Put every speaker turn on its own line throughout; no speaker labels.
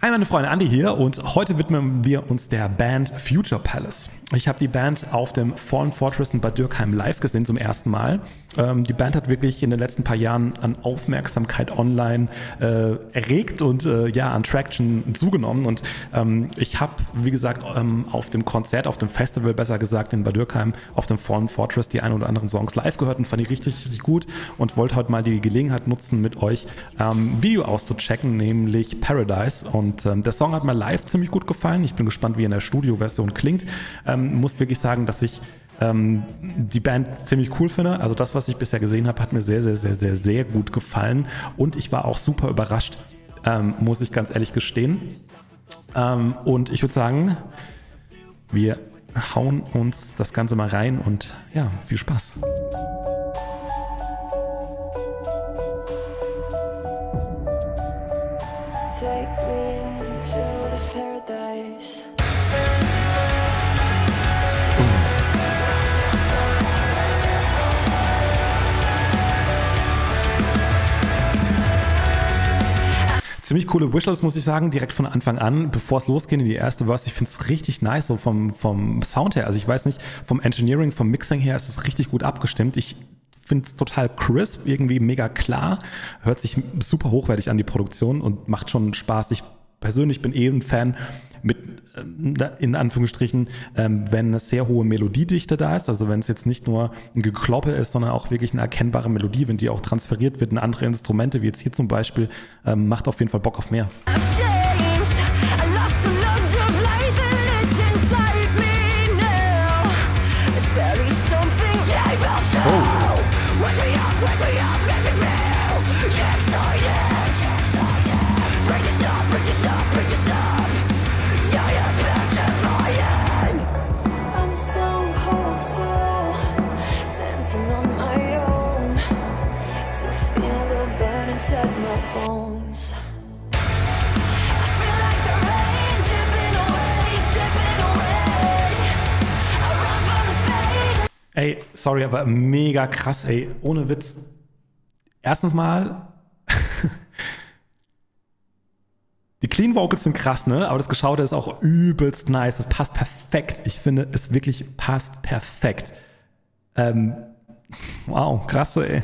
Hi meine Freunde, Andi hier und heute widmen wir uns der Band Future Palace. Ich habe die Band auf dem Fallen Fortress in Bad Dürkheim live gesehen zum ersten Mal. Die Band hat wirklich in den letzten paar Jahren an Aufmerksamkeit online erregt und an Traction zugenommen. Und ich habe, wie gesagt, auf dem Konzert, auf dem Festival besser gesagt in Bad Dürkheim, auf dem Fallen Fortress die ein oder anderen Songs live gehört und fand die richtig, richtig gut und wollte heute mal die Gelegenheit nutzen, mit euch Video auszuchecken, nämlich Paradise. Und der Song hat mir live ziemlich gut gefallen. Ich bin gespannt, wie er in der Studioversion klingt. Muss wirklich sagen, dass ich die Band ziemlich cool finde. Also das, was ich bisher gesehen habe, hat mir sehr, sehr, sehr, sehr, sehr gut gefallen. Und ich war auch super überrascht, muss ich ganz ehrlich gestehen. Und ich würde sagen, wir hauen uns das Ganze mal rein und ja, viel Spaß.
Take me to this paradise.
Ziemlich coole Visuals, muss ich sagen, direkt von Anfang an, bevor es losgeht in die erste Verse. Ich finde es richtig nice, so vom Sound her. Also ich weiß nicht, vom Engineering, vom Mixing her ist es richtig gut abgestimmt. Ich finde es total crisp, irgendwie mega klar. Hört sich super hochwertig an, die Produktion, und macht schon Spaß. Ich persönlich bin ein Fan mit, in Anführungsstrichen, wenn eine sehr hohe Melodiedichte da ist, also wenn es jetzt nicht nur ein Gekloppe ist, sondern auch wirklich eine erkennbare Melodie, wenn die auch transferiert wird in andere Instrumente, wie jetzt hier zum Beispiel, macht auf jeden Fall Bock auf mehr. Ey, sorry, aber mega krass, ey, ohne Witz. Erstens mal, die Clean Vocals sind krass, ne? Aber das Geschaute ist auch übelst nice. Es passt perfekt. Ich finde, es wirklich passt perfekt. Wow, krass, ey.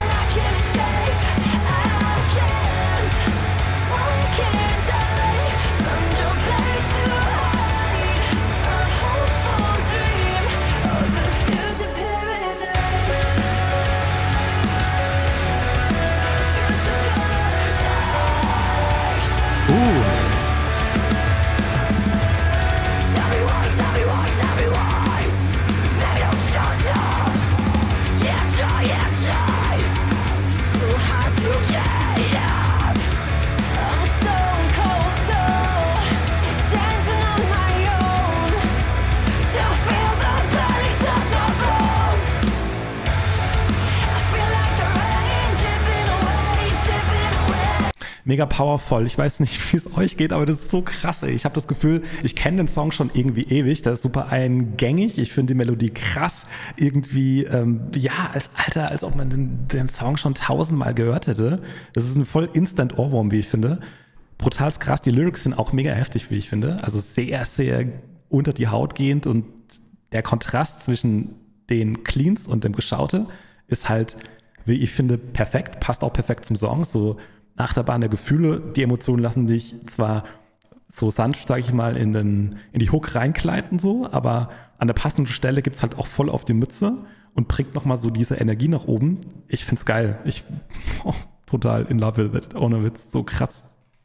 Mega powerful. Ich weiß nicht, wie es euch geht, aber das ist so krass, ey. Ich habe das Gefühl, ich kenne den Song schon irgendwie ewig. Der ist super eingängig. Ich finde die Melodie krass. Irgendwie, als ob man den Song schon 1000-mal gehört hätte. Das ist ein voll Instant Ohrwurm, wie ich finde. Brutal krass. Die Lyrics sind auch mega heftig, wie ich finde. Also sehr, sehr unter die Haut gehend, und der Kontrast zwischen den Cleans und dem Geschaute ist halt, wie ich finde, perfekt. Passt auch perfekt zum Song. So Achterbahn der Gefühle, die Emotionen lassen dich zwar so sanft, sage ich mal, in die Hook reinkleiden, so, aber an der passenden Stelle gibt es halt auch voll auf die Mütze und bringt nochmal so diese Energie nach oben. Ich find's geil. Total in love with it, ohne Witz, so krass.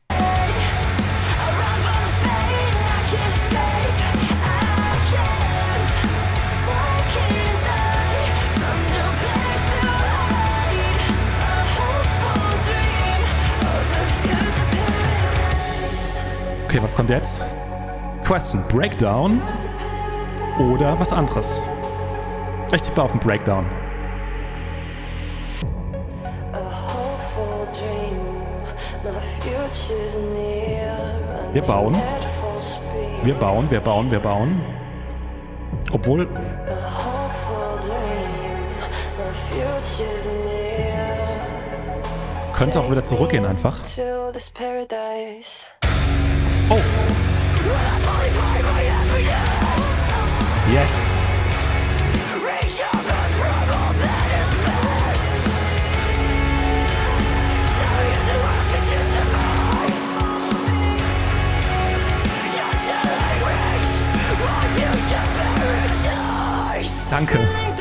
Okay, was kommt jetzt? Question, Breakdown oder was anderes? Ich tippe auf den Breakdown. Wir bauen. Wir bauen, wir bauen, wir bauen. Obwohl... Könnte auch wieder zurückgehen einfach. Yes! Danke.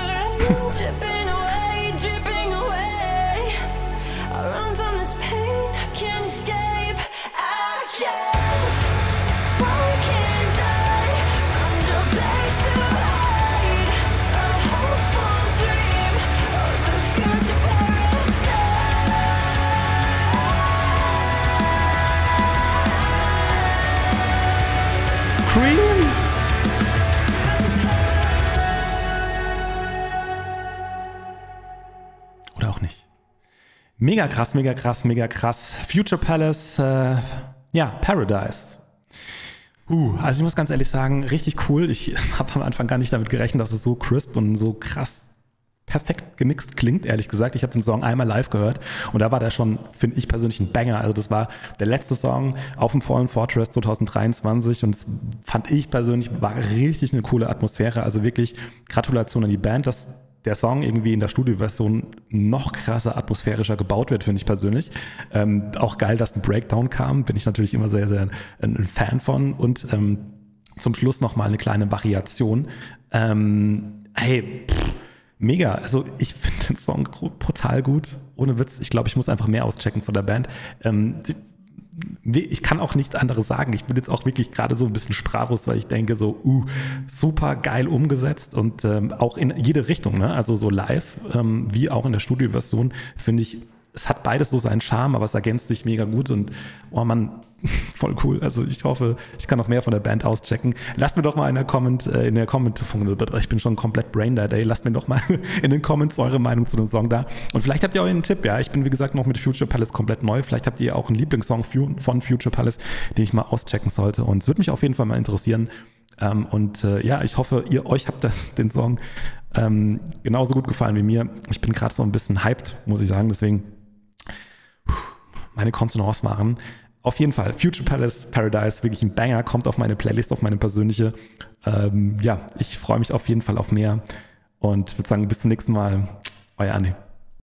Scream! Oder auch nicht. Mega krass, mega krass, mega krass. Future Palace, ja, Paradise. Also ich muss ganz ehrlich sagen, richtig cool. Ich habe am Anfang gar nicht damit gerechnet, dass es so crisp und so krass perfekt gemixt klingt, ehrlich gesagt. Ich habe den Song einmal live gehört und da war der schon, finde ich persönlich, ein Banger. Also das war der letzte Song auf dem Fallen Fortress 2023 und das fand ich persönlich, war richtig eine coole Atmosphäre. Also wirklich Gratulation an die Band, dass der Song irgendwie in der Studioversion noch krasser, atmosphärischer gebaut wird, finde ich persönlich. Auch geil, dass ein Breakdown kam, bin ich natürlich immer sehr, sehr ein Fan von. Und zum Schluss nochmal eine kleine Variation. Mega, also ich finde den Song brutal gut, ohne Witz. Ich glaube, ich muss einfach mehr auschecken von der Band. Ich kann auch nichts anderes sagen. Ich bin jetzt auch wirklich gerade so ein bisschen sprachlos, weil ich denke so, super geil umgesetzt und auch in jede Richtung, ne? Also so live wie auch in der Studioversion finde ich, es hat beides so seinen Charme, aber es ergänzt sich mega gut und oh Mann, voll cool. Also ich hoffe, ich kann noch mehr von der Band auschecken. Lasst mir doch mal in der Comment, ich bin schon komplett braindead, ey. Lasst mir doch mal in den Comments eure Meinung zu dem Song da. Und vielleicht habt ihr auch einen Tipp, ja. Ich bin, wie gesagt, noch mit Future Palace komplett neu. Vielleicht habt ihr auch einen Lieblingssong von Future Palace, den ich mal auschecken sollte. Und es würde mich auf jeden Fall mal interessieren. Ja, ich hoffe, euch habt den Song genauso gut gefallen wie mir. Ich bin gerade so ein bisschen hyped, muss ich sagen. Deswegen meine Kontenance machen. Auf jeden Fall, Future Palace Paradise, wirklich ein Banger, kommt auf meine Playlist, auf meine persönliche. Ja, ich freue mich auf jeden Fall auf mehr und würde sagen, bis zum nächsten Mal. Euer Andi.